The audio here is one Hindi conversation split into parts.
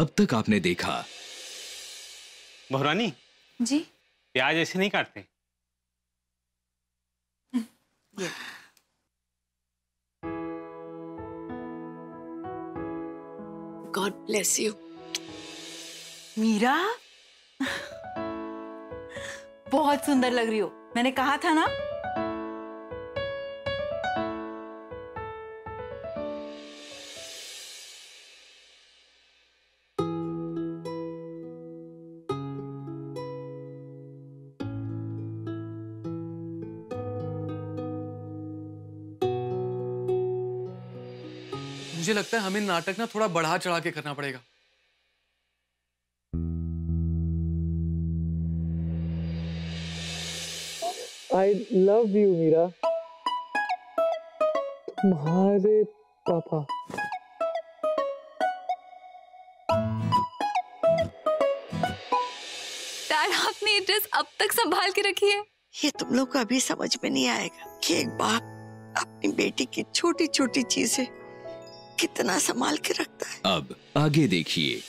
अब तक आपने देखा। बहुरानी जी, प्याज ऐसे नहीं काटते। God bless you. मीरा बहुत सुंदर लग रही हो, मैंने कहा था ना। मुझे लगता है हमें नाटक ना थोड़ा बढ़ा चढ़ा के करना पड़ेगा। I love you, Meera. तुम्हारे पापा। डैड, आपने ये ड्रेस अब तक संभाल के रखी है? ये तुम लोग को अभी समझ में नहीं आएगा कि एक बाप अपनी बेटी की छोटी छोटी चीजें कितना संभाल के रखता है। अब आगे देखिए।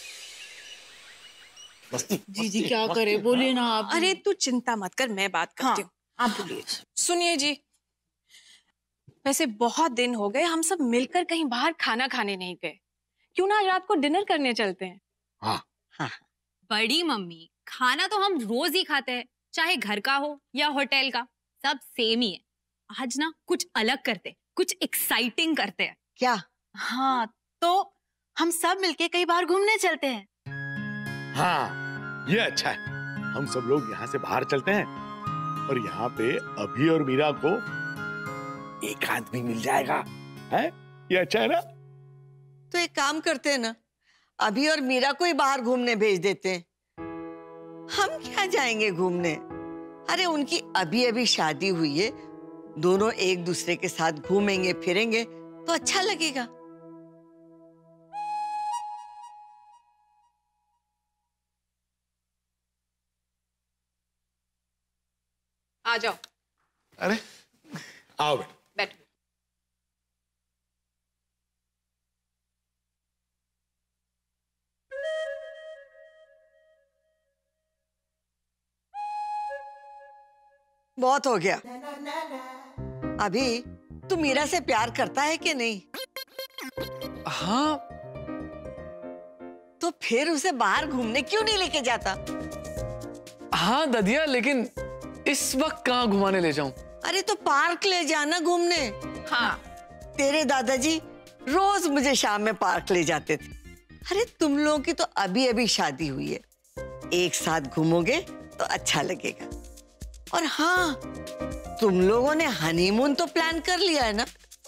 जी क्या करे, बोलिए ना आप। अरे तू चिंता मत कर, मैं बात करती हूँ। आप बोलिए। सुनिए जी, वैसे बहुत दिन हो गए हम सब मिलकर कहीं बाहर खाना खाने नहीं गए। क्यों ना आज रात को डिनर करने चलते हैं? हाँ। बड़ी मम्मी, खाना तो हम रोज ही खाते हैं, चाहे घर का हो या होटल का, सब सेम ही है। आज ना कुछ अलग करते, कुछ एक्साइटिंग करते हैं। क्या? हाँ, तो हम सब मिलके कई बार घूमने चलते हैं। हाँ, ये अच्छा है। हम सब लोग यहाँ से बाहर चलते हैं और यहाँ पे अभी और मीरा को एक आदमी मिल जाएगा, है? ये अच्छा है ना? तो एक काम करते हैं ना, अभी और मीरा को ही बाहर घूमने भेज देते हैं। हम क्या जाएंगे घूमने? अरे उनकी अभी अभी शादी हुई है, दोनों एक दूसरे के साथ घूमेंगे फिरेंगे तो अच्छा लगेगा। आ जाओ। अरे आओ बेटा। बैठो। बहुत हो गया। अभी तू मीरा से प्यार करता है कि नहीं? हाँ। तो फिर उसे बाहर घूमने क्यों नहीं लेके जाता? हाँ ददिया, लेकिन इस वक्त कहाँ घुमाने ले जाऊं? अरे तो पार्क ले जाना घूमने। हाँ, तेरे दादाजी रोज मुझे शाम में पार्क ले जाते थे। अरे तुम लोगों की तो अभी अभी शादी हुई है, एक साथ घूमोगे तो अच्छा लगेगा। और हाँ, तुम लोगों ने हनीमून तो प्लान कर लिया है ना?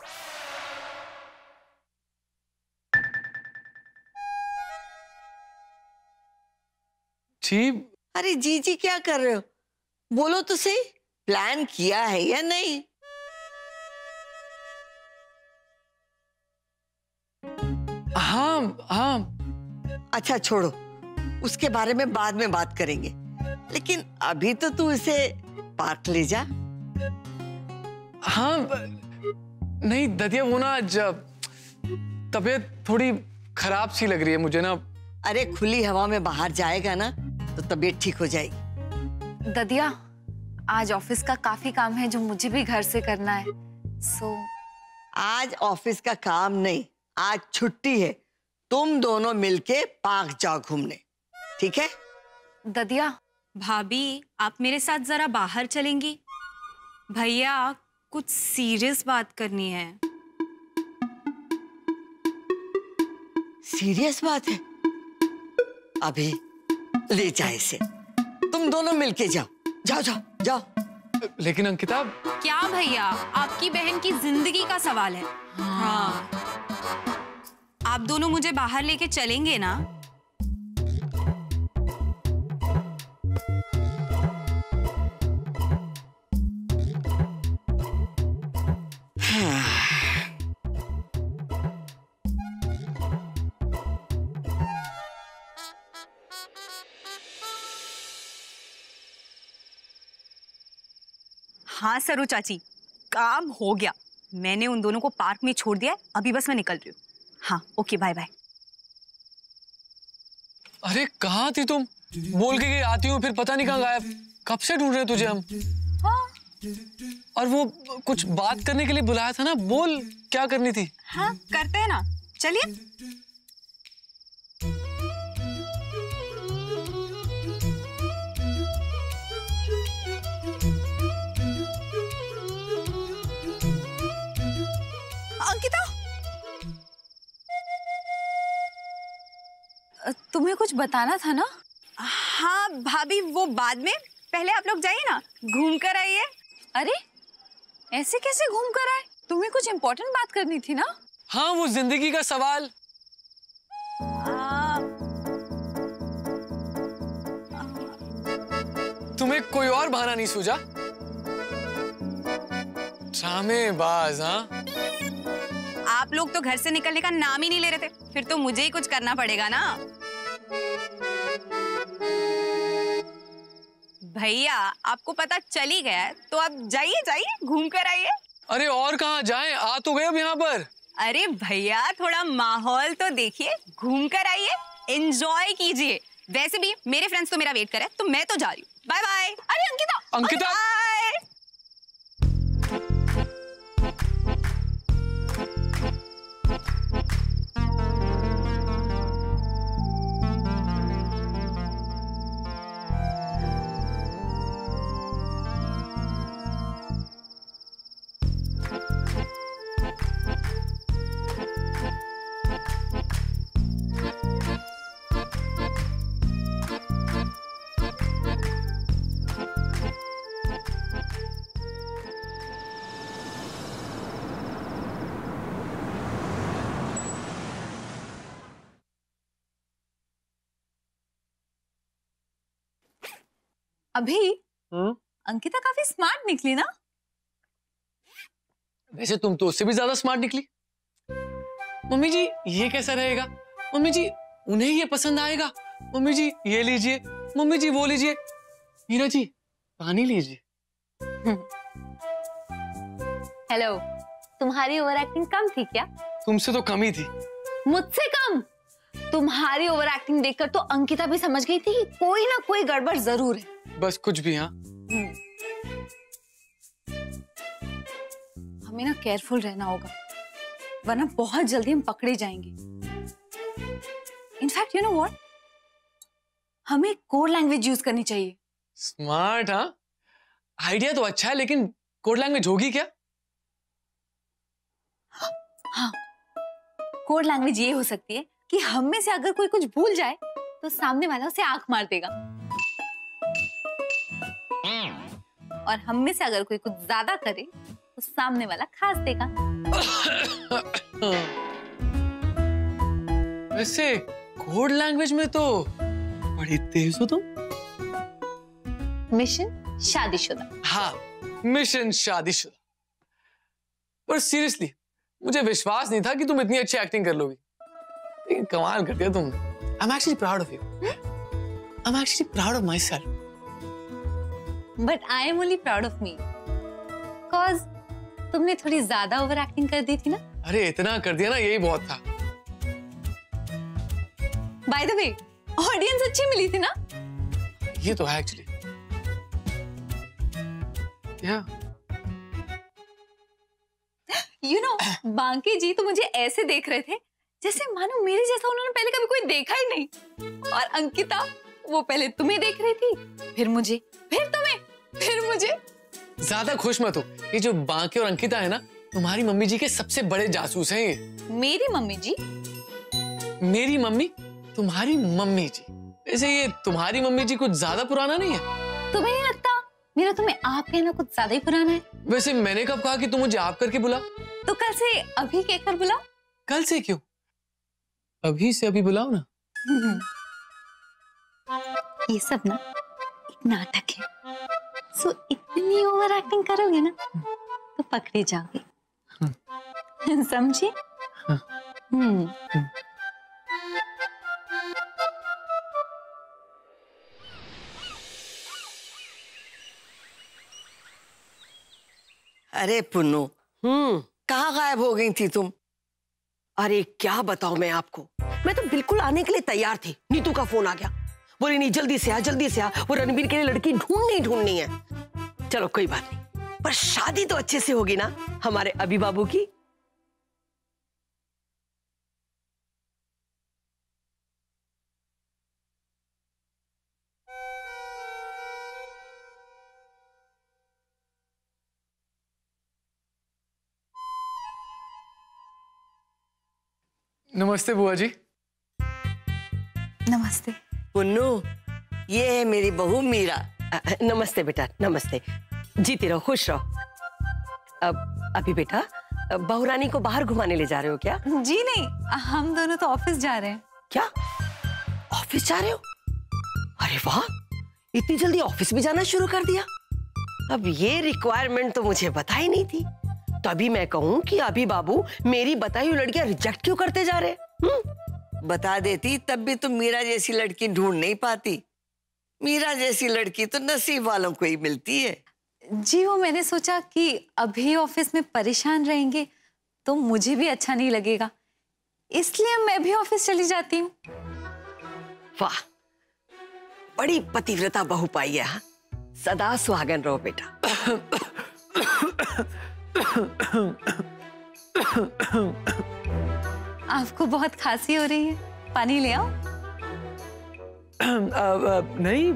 जी। अरे जी जी क्या कर रहे हो? बोलो तो सही, प्लान किया है या नहीं? हाँ हाँ। अच्छा छोड़ो, उसके बारे में बाद में बात करेंगे, लेकिन अभी तो तू इसे पार्क ले जा। हाँ नहीं ददिया, वो ना जब तबीयत थोड़ी खराब सी लग रही है मुझे ना। अरे खुली हवा में बाहर जाएगा ना तो तबीयत ठीक हो जाएगी। ददिया, आज ऑफिस का काफी काम है जो मुझे भी घर से करना है। आज ऑफिस का काम नहीं, आज छुट्टी है। तुम दोनों मिलके पार्क जाओ घूमने, ठीक है? ददिया। भाभी, आप मेरे साथ जरा बाहर चलेंगी? भैया, कुछ सीरियस बात करनी है। सीरियस बात है? अभी ले जाए इसे, तुम दोनों मिलके जाओ। जाओ जाओ जाओ। लेकिन अंकिता। क्या भैया, आपकी बहन की जिंदगी का सवाल है। हाँ, आप दोनों मुझे बाहर लेके चलेंगे ना? हाँ सरू चाची, काम हो गया। मैंने उन दोनों को पार्क में छोड़ दिया है, अभी बस मैं निकल रही हूँ। हाँ ओके, बाय बाय। अरे कहाँ थी तुम? बोल के आती हूँ फिर पता नहीं कहाँ गायब। कब से ढूंढ रहे तुझे हम। हाँ। और वो कुछ बात करने के लिए बुलाया था ना, बोल क्या करनी थी? हाँ करते हैं ना, चलिए। अंकिता, तुम्हें कुछ बताना था ना? हाँ भाभी, वो बाद में, पहले आप लोग जाइए ना, घूम कर आइए। अरे ऐसे कैसे घूम कर आए? तुम्हें कुछ इम्पोर्टेंट बात करनी थी ना? हाँ वो जिंदगी का सवाल। तुम्हें कोई और बहाना नहीं सूझा? ड्रामेबाज। हाँ आप लोग तो घर से निकलने का नाम ही नहीं ले रहे थे, फिर तो मुझे ही कुछ करना पड़ेगा ना। भैया आपको पता चल ही गया है, तो अब जाइए जाइए, घूम कर आइए। अरे और कहाँ जाएं? आ तो गए अब यहाँ पर। अरे भैया थोड़ा माहौल तो देखिए, घूम कर आइए, एंजॉय कीजिए। वैसे भी मेरे फ्रेंड्स तो मेरा वेट कर रहे हैं, तो मैं तो जा रही हूँ। Bye bye. अरे अंकिता, अंकिता, बाय। अभी अंकिता काफी स्मार्ट निकली ना? वैसे तुम तो उससे भी ज्यादा स्मार्ट निकली। मम्मी जी ये कैसा रहेगा? मम्मी जी उन्हें ये पसंद आएगा। मम्मी जी ये लीजिए, मम्मी जी वो लीजिए। मीरा जी पानी लीजिए। हेलो, तुम्हारी ओवर एक्टिंग कम थी क्या? तुमसे तो कम ही थी। मुझसे कम? तुम्हारी ओवर एक्टिंग देखकर तो अंकिता भी समझ गई थी कि कोई ना कोई गड़बड़ जरूर है। बस कुछ भी। हाँ हमें ना केयरफुल रहना होगा, वरना बहुत जल्दी हम पकड़े जाएंगे। इनफैक्ट यू नो व्हाट, हमें कोड लैंग्वेज यूज करनी चाहिए। स्मार्ट। हाँ आइडिया तो अच्छा है, लेकिन कोड लैंग्वेज होगी क्या? हाँ, कोड लैंग्वेज ये हो सकती है कि हम में से अगर कोई कुछ भूल जाए तो सामने वाला उसे आंख मार देगा, और हम में से अगर कोई कुछ ज्यादा करे तो सामने वाला खास देगा। वैसे कोड लैंग्वेज में तो बड़ी तेज हो तुम। मिशन शादीशुदा। हाँ मिशन शादीशुदा। पर सीरियसली मुझे विश्वास नहीं था कि तुम इतनी अच्छी एक्टिंग कर लोगी, लेकिन कमाल कर दिया तुमने। I am actually proud of you. I am actually proud of myself. But I am only proud of me, because तुमने थोड़ी ज्यादा ओवर एक्टिंग कर दी थी ना। अरे इतना कर दिया ना, यही बहुत था। बाय द वे, ऑडियंस अच्छी मिली थी ना? ये तो है एक्चुअली। क्या? यू नो, बांके जी तो मुझे ऐसे देख रहे थे जैसे मानो मेरे जैसा उन्होंने पहले कभी कोई देखा ही नहीं। और अंकिता, वो पहले तुम्हें देख रही थी, फिर मुझे, फिर तुम्हें, फिर मुझे। ज्यादा खुश मत हो, ये जो बांके और अंकिता है ना, तुम्हारी मम्मी जी के सबसे बड़े जासूस हैं ये। मेरी मम्मी जी? मेरी मम्मी तुम्हारी मम्मी जी। वैसे ये तुम्हारी मम्मी जी कुछ ज्यादा पुराना नहीं है? तुम्हें नहीं लगता मेरा तुम्हें आप कहना कुछ ज्यादा ही पुराना है? वैसे मैंने कब कहा कि तुम मुझे आप करके बुला? तो कल से अभी कहकर बुलाओ। कल से क्यों? अभी से अभी बुलाओ ना। ये सब ना एक नाटक है, सो इतनी ओवर एक्टिंग करोगे ना तो पकड़े जाओगे। समझे? अरे पुन्नू, कहाँ गायब हो गई थी तुम? अरे क्या बताऊं मैं आपको, मैं तो बिल्कुल आने के लिए तैयार थी। नीतू का फोन आ गया, बोली नहीं जल्दी से आ, जल्दी से आ, वो रणबीर के लिए लड़की ढूंढनी है। चलो कोई बात नहीं, पर शादी तो अच्छे से होगी ना हमारे अभी बाबू की। नमस्ते बुआ जी। नमस्ते। पुन्नू, ये है मेरी बहू मीरा। नमस्ते बेटा, नमस्ते। जीती रहो, खुश रहो। अभी बेटा, बहुरानी को बाहर घुमाने ले जा रहे हो क्या? जी नहीं, हम दोनों तो ऑफिस जा रहे हैं। क्या ऑफिस जा रहे हो? अरे वाह, इतनी जल्दी ऑफिस भी जाना शुरू कर दिया। अब ये रिक्वायरमेंट तो मुझे पता ही नहीं थी। तभी मैं कहूँ कि अभी बाबू मेरी बताई हुई लड़कियां रिजेक्ट क्यों करते जा रहे? बता देती तब भी तुम मीरा जैसी लड़की ढूंढ नहीं पाती। मीरा जैसी लड़की तो नसीब वालों को ही मिलती है। जी वो मैंने सोचा कि अभी ऑफिस में परेशान रहेंगे तो मुझे भी अच्छा नहीं लगेगा, इसलिए मैं भी ऑफिस चली जाती हूँ। वाह, बड़ी पतिव्रता बहू पाई है। सदा सुहागन रहो बेटा। आपको बहुत खांसी हो रही है, पानी ले आओ। नहीं,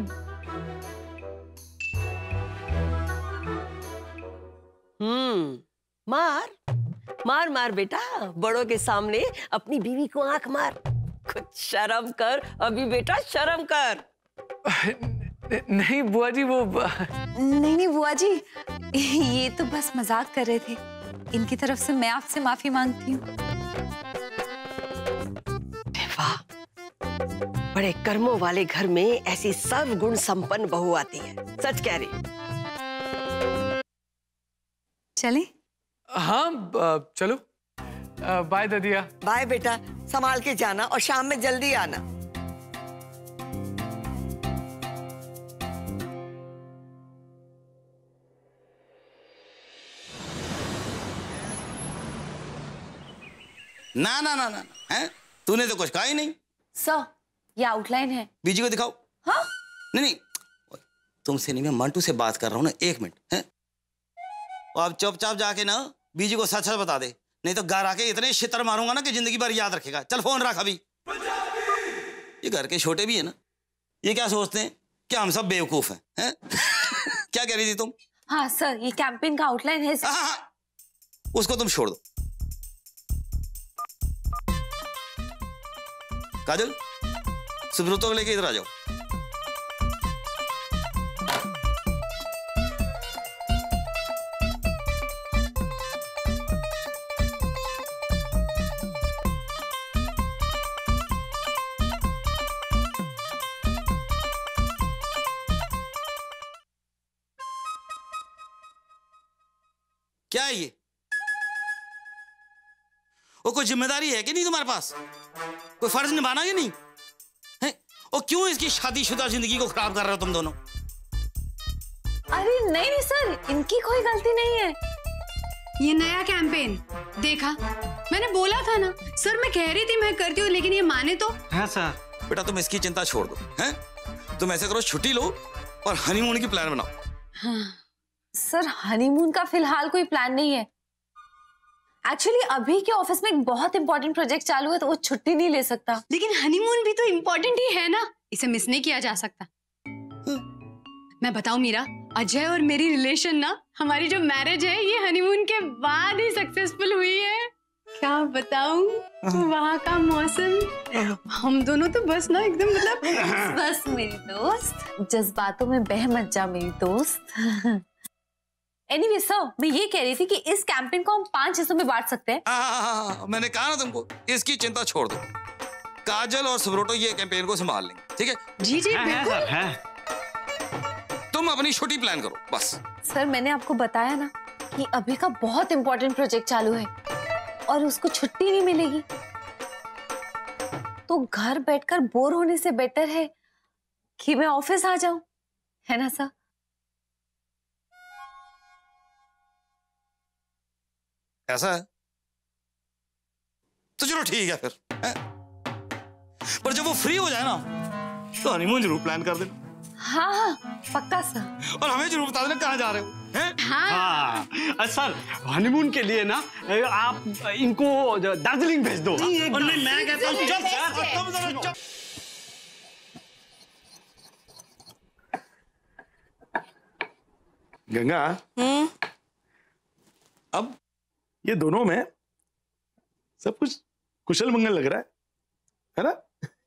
मार मार मार बेटा, बड़ों के सामने अपनी बीवी को आंख मार। कुछ शर्म कर अभी बेटा, शर्म कर। नहीं बुआ जी, वो नहीं बुआ जी, ये तो बस मजाक कर रहे थे। इनकी तरफ से मैं आपसे माफी मांगती हूँ। वाह, बड़े कर्मों वाले घर में ऐसी सर्वगुण संपन्न बहू आती है। सच कह रही। चले? हाँ चलो। बाय ददिया। बाय बेटा, संभाल के जाना और शाम में जल्दी आना। ना ना ना ना, हैं? तूने तो कुछ कहा ही नहीं। सर, ये आउटलाइन है। बीजी को दिखाओ। हाँ? नहीं, तुमसे नहीं, मैं मंटू से बात कर रहा हूँ ना। 1 मिनट है। तो आप चुपचाप जाके ना बीजी को सच सच बता दे, नहीं तो घर आके इतने छितर मारूंगा ना कि जिंदगी भर याद रखेगा। चल फोन रख अभी। ये घर के छोटे भी है ना, ये क्या सोचते हैं कि हम सब बेवकूफ हैं? क्या कह रही थी तुम? हाँ सर, ये कैंपेन का आउटलाइन है। हाँ, उसको तुम छोड़ दो। काजल, सुब्रतो को लेके इधर आ जाओ। क्या है ये? वो कोई जिम्मेदारी है कि नहीं तुम्हारे पास? कोई फर्ज निभाना कि नहीं है? और क्यों इसकी शादीशुदा जिंदगी को खराब कर रहे हो तुम दोनों? अरे नहीं सर, इनकी कोई गलती नहीं है। ये नया कैंपेन देखा, मैंने बोला था ना सर, मैं कह रही थी मैं करती हूँ, लेकिन ये माने तो। हाँ सर। बेटा तुम इसकी चिंता छोड़ दो। हैं? तुम ऐसे करो, छुट्टी लो और हनीमून की प्लान बनाओ। हाँ। सर, हनीमून का फिलहाल कोई प्लान नहीं है। एक्चुअली अभी के ऑफिस में एक बहुत इंपॉर्टेंट प्रोजेक्ट चालू है, तो वो छुट्टी नहीं ले सकता। लेकिन हनीमून भी तो इम्पोर्टेंट ही है ना, इसे मिस नहीं किया जा सकता। मैं बताऊं मीरा, अजय और मेरी रिलेशन ना, हमारी जो मैरिज है ये हनीमून के बाद ही सक्सेसफुल हुई है। क्या बताऊं, वहाँ का मौसम, हम दोनों तो बस ना एकदम मतलब बस मेरी दोस्त, जज्बातों में बह मत जा मेरी दोस्त। एनीवे सर, मैं ये कह रही थी कि इस कैंपेन को हम 5 हिस्सों में बांट सकते हैं। हाँ, मैंने कहा ना तुमको, इसकी चिंता छोड़ दो। काजल और सुब्रोटो ये कैंपेन को संभाल लेंगे, ठीक है? जी जी बिल्कुल। तुम अपनी छुट्टी प्लान करो बस। सर, मैंने आपको बताया ना कि अभी का बहुत इंपॉर्टेंट प्रोजेक्ट चालू है और उसको छुट्टी नहीं मिलेगी, तो घर बैठकर बोर होने से बेटर है कि मैं ऑफिस आ जाऊं, है ना सर? ऐसा है तो चलो ठीक है फिर। पर जब वो फ्री हो जाए ना तो हनीमून जरूर प्लान कर देना। हाँ हाँ पक्का सर। और हमें जरूर बता देना कहाँ जा रहे हो, हैं? हाँ सर, हनीमून के लिए ना आप इनको दार्जिलिंग भेज दो। और नहीं, मैं कहता हूँ चल सर, चल। गंगा, अब ये दोनों में सब कुछ कुशल मंगल लग रहा है ना?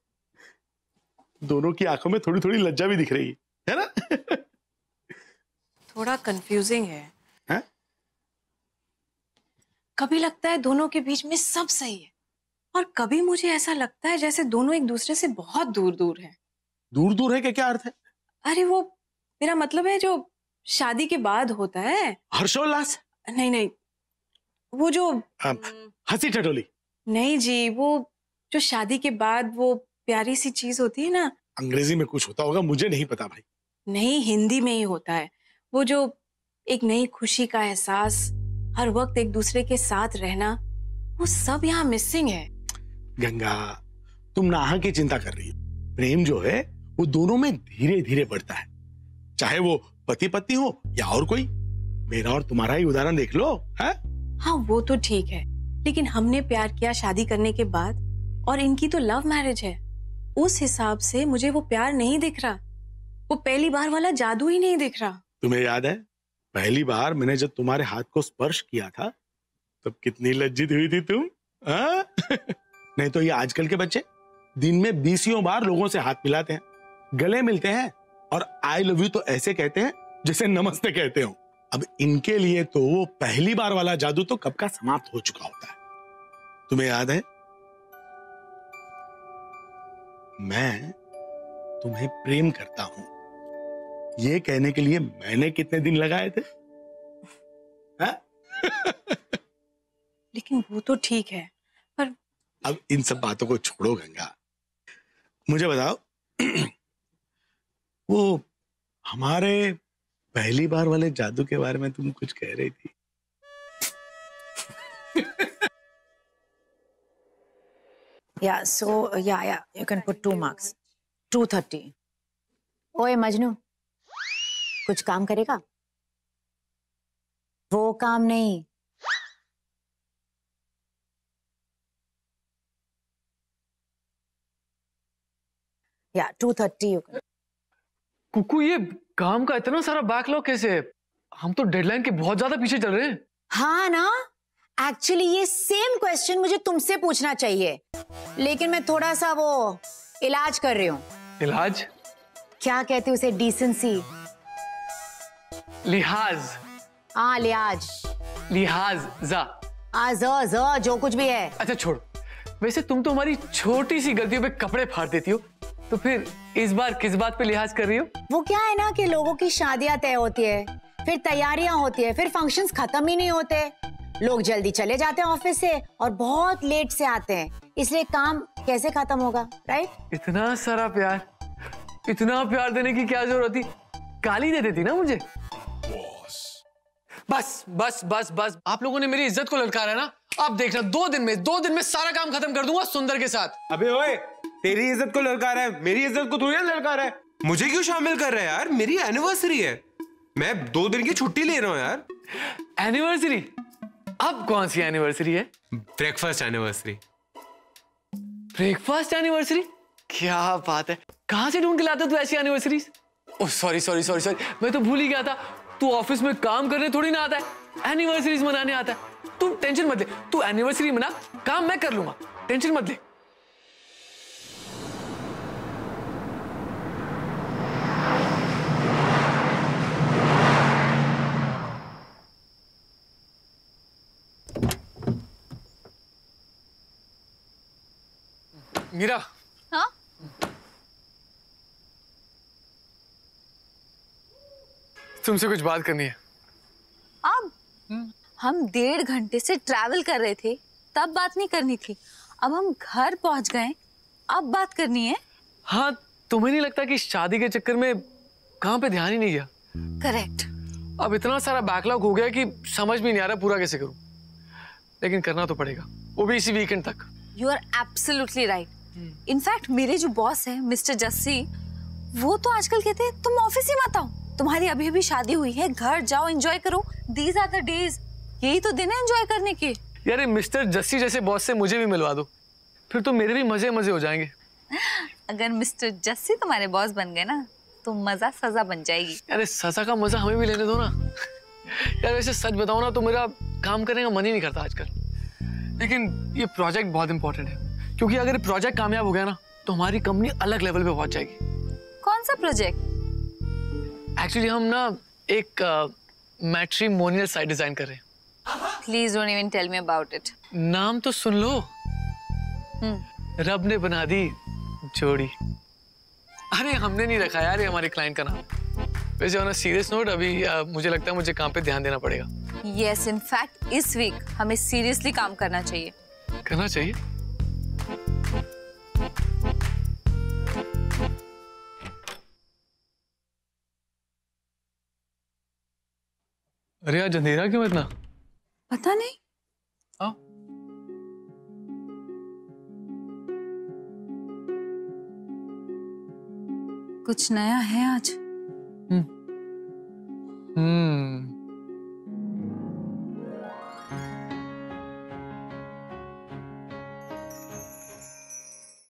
दोनों की आंखों में थोड़ी थोड़ी लज्जा भी दिख रही है ना? थोड़ा कंफ्यूजिंग है। हैं? कभी लगता है दोनों के बीच में सब सही है और कभी मुझे ऐसा लगता है जैसे दोनों एक दूसरे से बहुत दूर दूर हैं। दूर दूर है क्या अर्थ है? अरे वो मेरा मतलब है जो शादी के बाद होता है। हर्षोल्लास? नहीं नहीं, वो जो हंसी ठिठोली? नहीं जी, वो जो शादी के बाद वो प्यारी सी चीज होती है ना। अंग्रेजी में कुछ होता होगा, मुझे नहीं पता भाई। नहीं, हिंदी में ही होता है। वो जो एक नई खुशी का एहसास, हर वक्त एक दूसरे के साथ रहना, वो सब यहाँ मिसिंग है। गंगा, तुम नाहा की चिंता कर रही हो। प्रेम जो है वो दोनों में धीरे धीरे बढ़ता है, चाहे वो पति पत्नी हो या और कोई। मेरा और तुम्हारा ही उदाहरण देख लो। है? हाँ वो तो ठीक है, लेकिन हमने प्यार किया शादी करने के बाद और इनकी तो लव मैरिज है। उस हिसाब से मुझे वो प्यार नहीं दिख रहा, वो पहली बार वाला जादू ही नहीं दिख रहा। तुम्हें याद है पहली बार मैंने जब तुम्हारे हाथ को स्पर्श किया था तब कितनी लज्जित हुई थी तुम? नहीं तो ये आजकल के बच्चे दिन में 20 बार लोगों से हाथ मिलाते हैं, गले मिलते हैं और आई लव यू तो ऐसे कहते हैं जैसे नमस्ते कहते हो। अब इनके लिए तो वो पहली बार वाला जादू तो कब का समाप्त हो चुका होता है। तुम्हें याद है मैं तुम्हें प्रेम करता हूं ये कहने के लिए मैंने कितने दिन लगाए थे? लेकिन वो तो ठीक है, पर अब इन सब बातों को छोड़ो गंगा, मुझे बताओ वो हमारे पहली बार वाले जादू के बारे में तुम कुछ कह रही थी। Yeah, so yeah, you can put 2 marks. 230. ओए मजनू, कुछ काम करेगा? वो काम नहीं। Yeah, 230 you can. कुकू, ये काम का इतना सारा बैकलॉग कैसे है? हम तो डेडलाइन के बहुत ज्यादा पीछे चल रहे हैं। हाँ ना, एक्चुअली ये सेम क्वेश्चन मुझे तुमसे पूछना चाहिए, लेकिन मैं थोड़ा सा वो इलाज कर रही हूँ। इलाज? क्या कहते हैं उसे? डिसेंसी, लिहाज। हाँ लिहाज, लिहाज जा जो कुछ भी है। अच्छा छोड़, वैसे तुम तो हमारी छोटी सी गलतियों पे कपड़े फाड़ देती हो, तो फिर इस बार किस बात पे लिहाज कर रही हो? वो क्या है ना कि लोगों की शादियां तय होती है, फिर तैयारियां होती है, फिर फंक्शंस खत्म ही नहीं होते, लोग जल्दी चले जाते हैं ऑफिस से और बहुत लेट से आते हैं, इसलिए काम कैसे खत्म होगा, राइट? इतना सारा प्यार, इतना प्यार देने की क्या जरूरत थी? गाली दे देती ना मुझे। बस बस बस बस, आप लोगों ने मेरी इज्जत को ललकारा ना। आप देखना 2 दिन में सारा काम खत्म कर दूंगा सुंदर के साथ। अबे ओए, तेरी इज्जत को ललकारा है, मेरी इज्जत को थोड़ी ललकारा है। मुझे क्यों शामिल कर रहा है यार? मेरी एनिवर्सरी है, मैं 2 दिन की छुट्टी ले रहा हूँ यार। एनिवर्सरी? अब कौन सी एनिवर्सरी है? Breakfast anniversary. Breakfast anniversary? क्या बात है, कहां से ढूंढ के लाते तू ऐसी एनिवर्सरीज? ओह सॉरी, मैं तो भूल ही गया था, तू ऑफिस में काम करने थोड़ी ना आता है, एनिवर्सरीज मनाने आता है। तू टेंशन मत ले, तू एनिवर्सरी मना, काम मैं कर लूंगा, टेंशन मत ले। मीरा। हाँ? तुमसे कुछ बात करनी है। अब हम 1.5 घंटे से ट्रैवल कर रहे थे, तब बात नहीं करनी थी। अब हम घर पहुंच गए, अब बात करनी है। हाँ, तुम्हें नहीं लगता कि शादी के चक्कर में काम पे ध्यान ही नहीं गया? करेक्ट। अब इतना सारा बैकलॉग हो गया कि समझ में नहीं आ रहा पूरा कैसे करूं, लेकिन करना तो पड़ेगा, वो भी इसी वीकेंड तक। You are absolutely right. In fact मेरे जो बॉस है मिस्टर जस्सी, वो तो आजकल कहते हैं तुम ऑफिस ही मत आओ, तुम्हारी अभी अभी शादी हुई है, घर जाओ एंजॉय करो, दीज आर द डेज। यही तो दिन है एंजॉय करने के। यार मिस्टर जस्सी जैसे बॉस से मुझे भी मिलवा दो, फिर तो मेरे भी मजे मजे हो जाएंगे। अगर मिस्टर जस्सी तुम्हारे बॉस बन गए ना तो मजा सजा बन जाएगी। यार सजा का मजा हमें भी लेने दो ना। यार वैसे सच बताओ ना तो मेरा काम करने का मन ही नहीं करता आजकल, लेकिन ये प्रोजेक्ट बहुत इंपॉर्टेंट है, क्योंकि अगर ये प्रोजेक्ट कामयाब हो गया ना तो हमारी कंपनी अलग लेवल पे पहुंच जाएगी। कौन सा प्रोजेक्ट? एक्चुअली हम ना एक मैट्रिमोनियल साइट डिजाइन कर रहे हैं। Please don't even tell me about it. नाम तो सुन लो, रब ने बना दी जोड़ी। अरे हमने नहीं रखा यार, ये हमारे क्लाइंट का नाम। वैसे ऑन अ सीरियस नोट अभी मुझे लगता है मुझे काम पे ध्यान देना पड़ेगा। यस, इनफैक्ट इस वीक हमें सीरियसली काम करना चाहिए। करना चाहिए? अरे आज अंधेरा क्यों इतना? पता नहीं। हाँ? कुछ नया है आज।